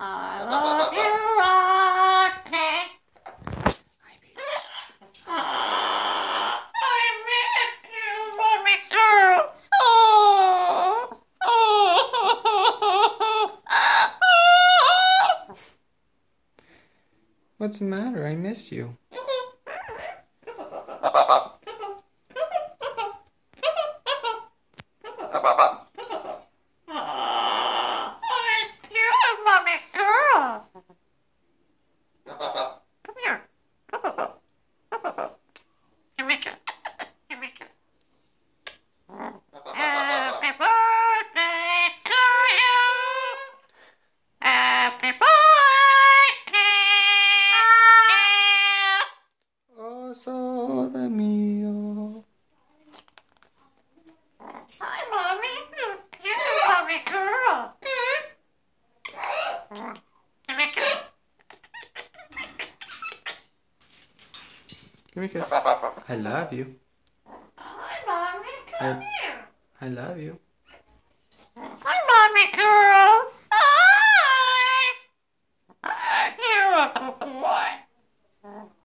I love you, Rocky. Hi, baby. I miss you, mommy girl. What's the matter? I missed you. Mommy girl. Come here. Come here. Come here. Happy birthday to you. Happy birthday. Oh, sole mio. Hi, Mommy. Here's Mommy girl. Come here. Give me a kiss. I love you. Hi, Mommy. Come here. I love you. Hi, Mommy girl.